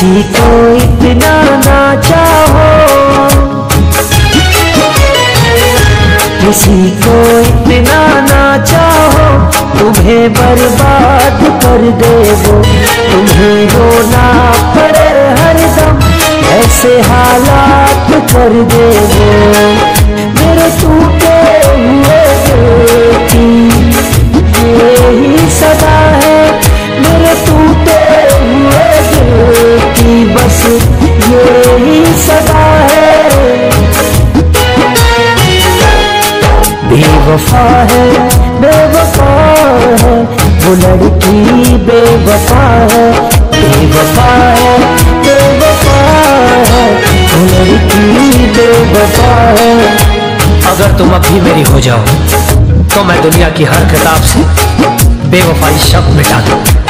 किसी को इतना ना चाहो, किसी को इतना ना चाहो, तुम्हें बर्बाद कर दे वो। तुम्हें रोना पड़े हरदम, ऐसे हालात कर दे वो। मेरे टूटे हुए दिल की यही सदा है, मेरे टूटे हुए दिल की बस यही सदा है। बेवफा है, बेवफा है वो लड़की, बेवफा है, बेवफा है, बेवफा है वो लड़की, बेवफा है। अगर तुम अब भी मेरी हो जाओ तो मैं दुनिया की हर किताब से बेवफाई शब्द मिटा दूं।